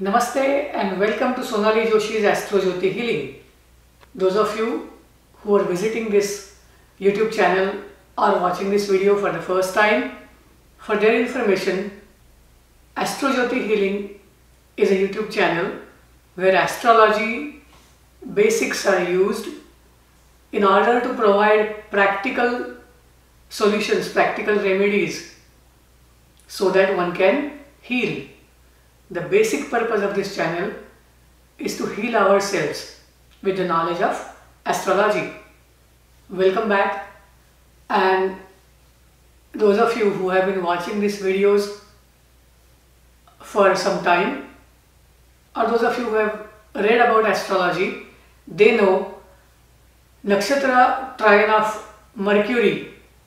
Namaste and welcome to Sonali Joshi's Astro Jyoti Healing. Those of you who are visiting this YouTube channel or watching this video for the first time, for their information, Astro Jyoti Healing is a YouTube channel where astrology basics are used in order to provide practical solutions, practical remedies so that one can heal. The basic purpose of this channel is to heal ourselves with the knowledge of astrology. Welcome back, and those of you who have been watching these videos for some time, or those of you who have read about astrology, they know nakshatra trine of Mercury,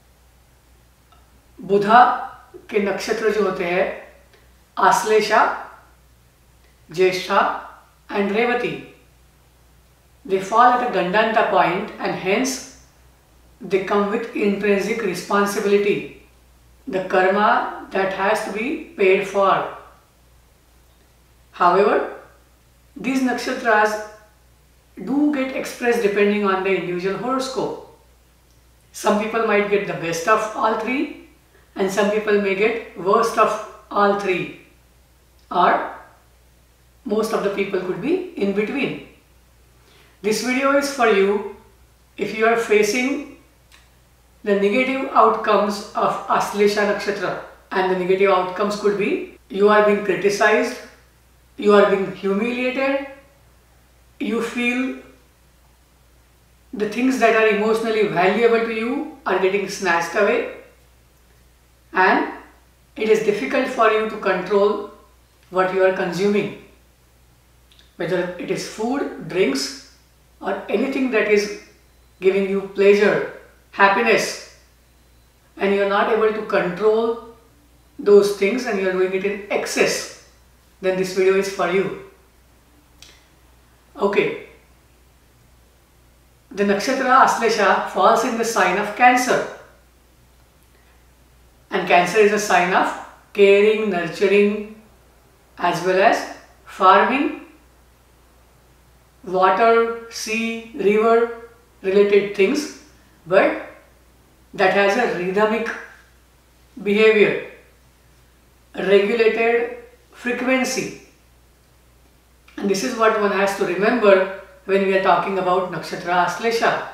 बुधा के नक्षत्र जो होते हैं आश्लेषा, ज्येष्ठा and Revati, they fall at a Gandanta point and hence they come with intrinsic responsibility, the karma that has to be paid for. However, these nakshatras do get expressed depending on the individual horoscope. Some people might get the best of all three and some people may get worst of all three, or most of the people could be in between. This video is for you if you are facing the negative outcomes of Aslesha Nakshatra, and the negative outcomes could be you are being criticized, you are being humiliated, you feel the things that are emotionally valuable to you are getting snatched away, and it is difficult for you to control what you are consuming, whether it is food, drinks, or anything that is giving you pleasure, happiness, and you are not able to control those things and you are doing it in excess, then this video is for you. Okay, the nakshatra Aslesha falls in the sign of Cancer, and Cancer is a sign of caring, nurturing, as well as farming, water, sea, river related things, but that has a rhythmic behavior, a regulated frequency. And this is what one has to remember when we are talking about nakshatra Aslesha.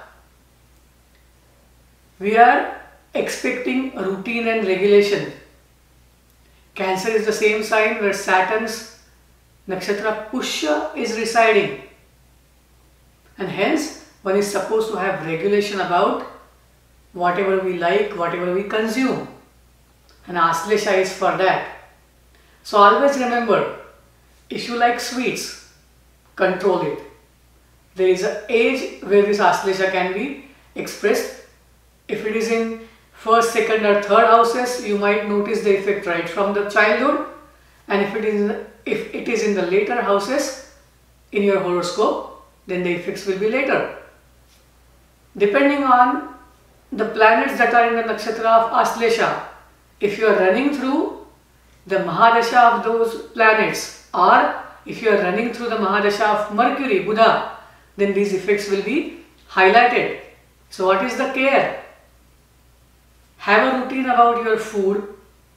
We are expecting routine and regulation. Cancer is the same sign where Saturn's nakshatra Pushya is residing, and hence one is supposed to have regulation about whatever we like, whatever we consume, and Aslesha is for that. So always remember, if you like sweets, control it. There is an age where this Aslesha can be expressed. If it is in first, second or third houses, you might notice the effect right from the childhood, and if it is in the later houses in your horoscope, then the effects will be later. Depending on the planets that are in the nakshatra of Aslesha, if you are running through the Mahadasha of those planets, or if you are running through the Mahadasha of Mercury, Buddha, then these effects will be highlighted. So what is the care? Have a routine about your food,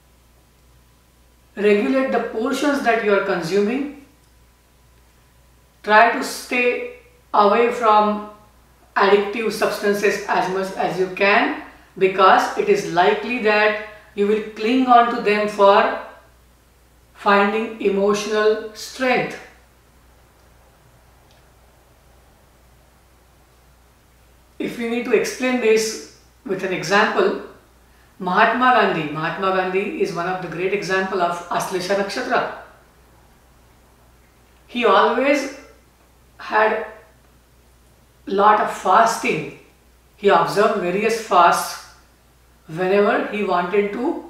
regulate the portions that you are consuming, try to stay away from addictive substances as much as you can, because it is likely that you will cling on to them for finding emotional strength. If we need to explain this with an example, Mahatma Gandhi is one of the great example of Aslesha Nakshatra. He always had lot of fasting. He observed various fasts whenever he wanted to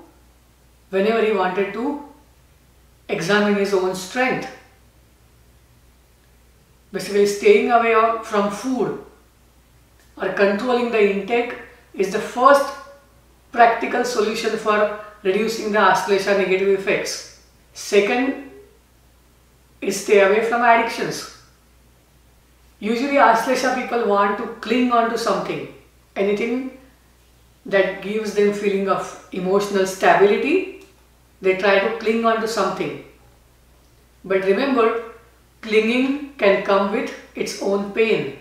examine his own strength. Basically, staying away from food or controlling the intake is the first practical solution for reducing the Aslesha negative effects. Second is stay away from addictions. Usually Aslesha people want to cling on to something, anything that gives them feeling of emotional stability. They try to cling on to something. But remember, clinging can come with its own pain.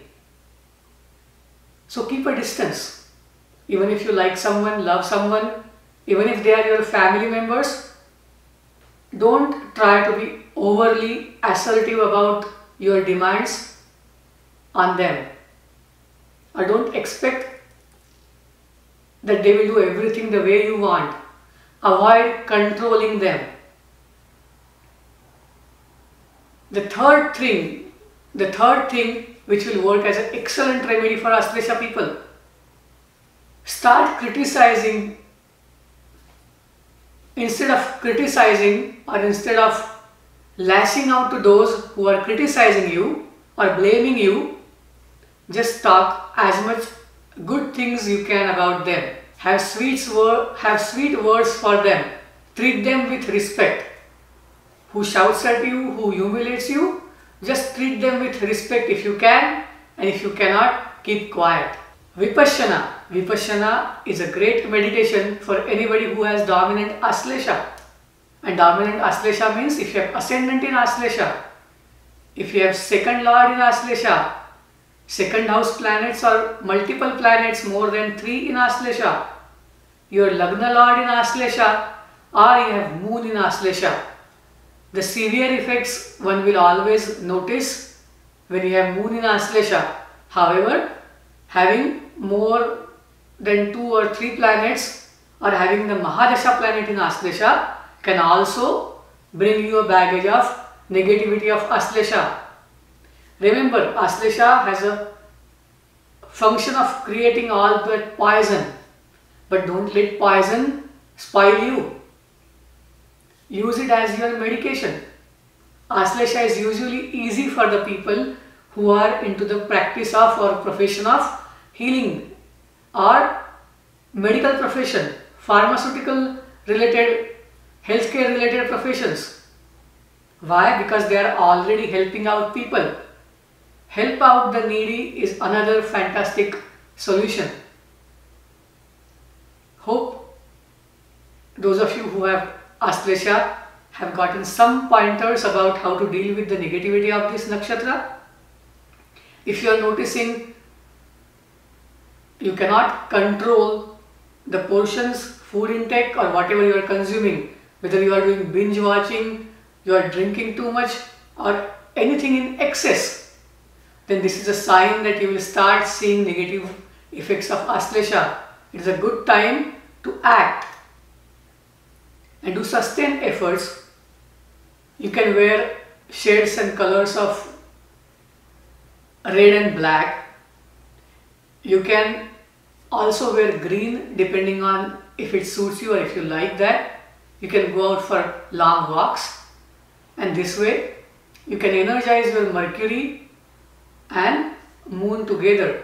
So keep a distance. Even if you like someone, love someone, even if they are your family members, don't try to be overly assertive about your demands on them. Or don't expect that they will do everything the way you want. Avoid controlling them. The third thing which will work as an excellent remedy for Aslesha people, start criticizing. Instead of criticizing or instead of lashing out to those who are criticizing you or blaming you, just talk as much good things you can about them. Have sweet words for them. Treat them with respect. Who shouts at you, who humiliates you, just treat them with respect if you can, and if you cannot, keep quiet. Vipassana. Vipassana is a great meditation for anybody who has dominant Aslesha. And dominant Aslesha means if you have ascendant in Aslesha, if you have second lord in Aslesha, second house planets or multiple planets more than 3 in Aslesha, your Lagna lord in Aslesha, or you have moon in Aslesha. The severe effects one will always notice when you have moon in Aslesha. However, having more than 2 or 3 planets or having the Mahadasha planet in Aslesha can also bring you a baggage of negativity of Aslesha. Remember, Aslesha has a function of creating all that poison, but don't let poison spoil you. Use it as your medication. Aslesha is usually easy for the people who are into the practice of or profession of healing or medical profession, pharmaceutical related, healthcare related professions. Why? Because they are already helping out people. Help out the needy is another fantastic solution. Hope those of you who have Aslesha have gotten some pointers about how to deal with the negativity of this nakshatra. If you are noticing you cannot control the portions, food intake or whatever you are consuming, whether you are doing binge watching, you are drinking too much or anything in excess, then this is a sign that you will start seeing negative effects of Aslesha. It is a good time to act and do sustained efforts. You can wear shades and colors of red and black. You can also wear green depending on if it suits you or if you like that. You can go out for long walks, and this way you can energize your Mercury and Moon together.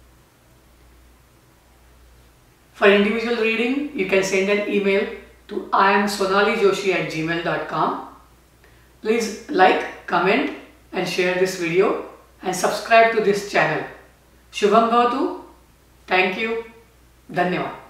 For individual reading, you can send an email to iamsonalijoshi@gmail.com. Please like, comment and share this video and subscribe to this channel. Shubham Bhavatu. Thank you. Dhanyavad.